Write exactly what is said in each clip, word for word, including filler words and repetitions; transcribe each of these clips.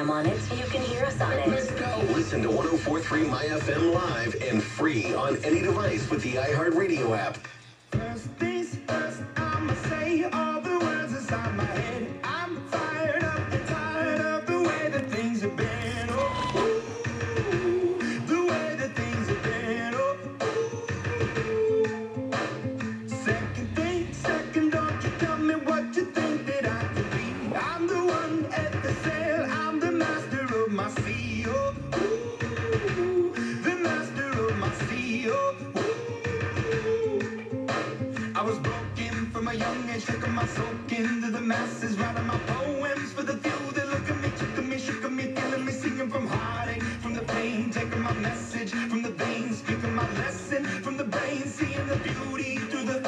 M on it, you can hear us on it. Let's go. Listen to one oh four point three MyFM live and free on any device with the iHeartRadio app. First things first, I'ma say all the words inside my head. I'm fired up and tired of the way that things have been. Oh, ooh, the way that things have been. Oh, ooh. Second thing, second, don't you tell me what you think that I could be. I'm the one at the sail, I'm the master of my sea. Oh, ooh, the master of my sea. Oh, I was broken from a young age, taking my soak into the masses, writing my poems for the few that look at me, took me, shook me, feeling me, singing from heartache, from the pain, taking my message from the veins, speaking my lesson from the brain, seeing the beauty through the...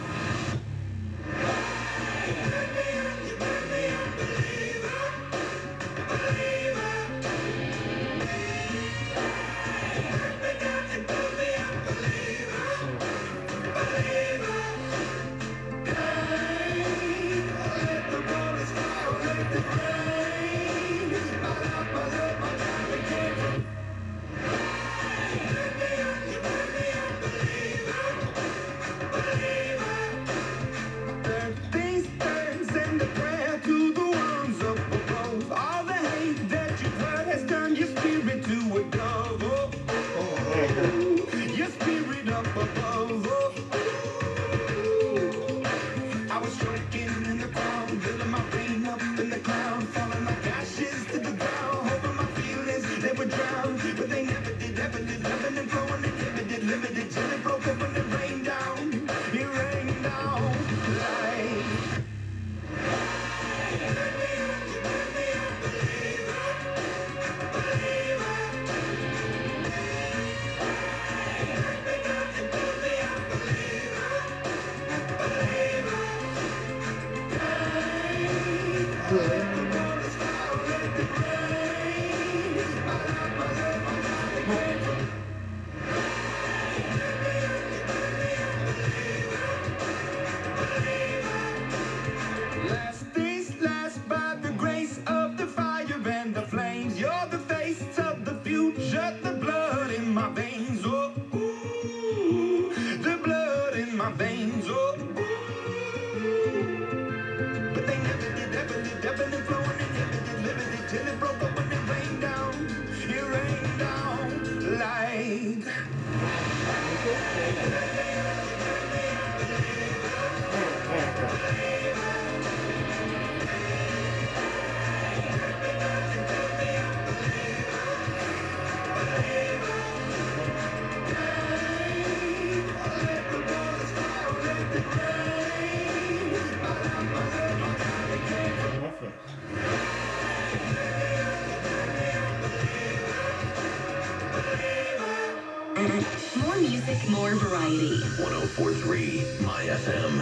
More music, more variety. one oh four point three MyFM.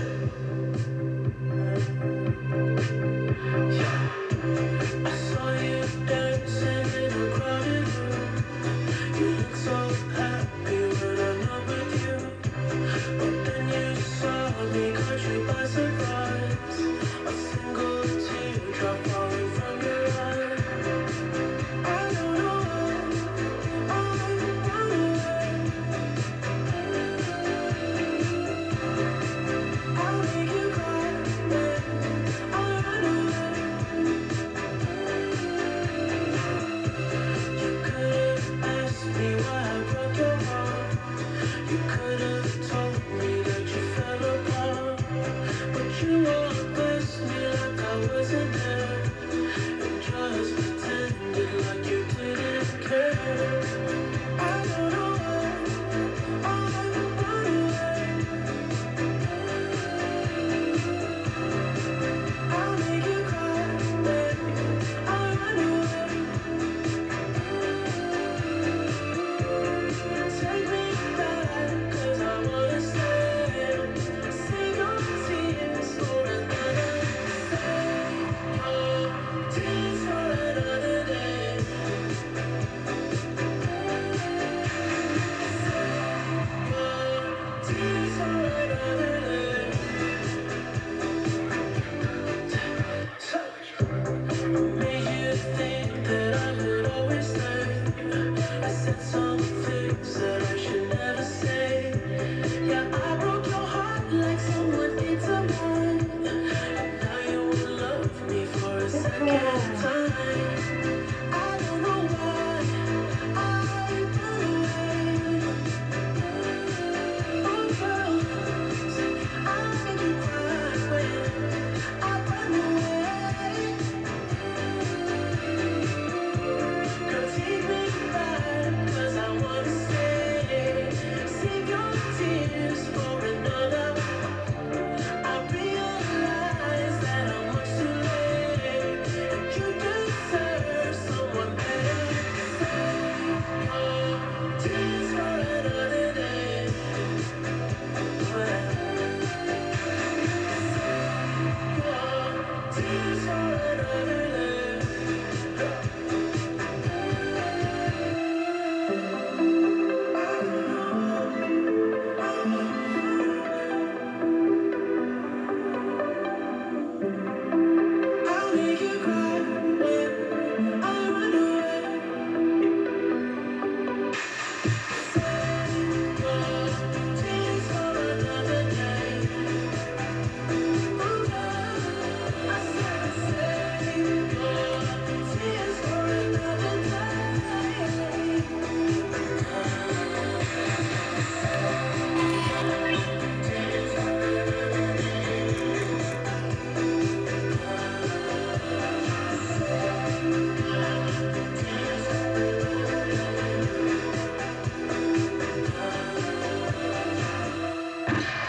I saw you dancing in a crowded room. You look so happy when I'm not with you. But then you saw me catch you by surprise. A single teardrop falling from your eye. I don't know why I run away. I'll make you cry when I run away. You could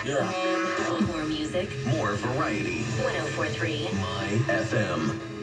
Yeah. More music. More variety. one oh four point three My F M.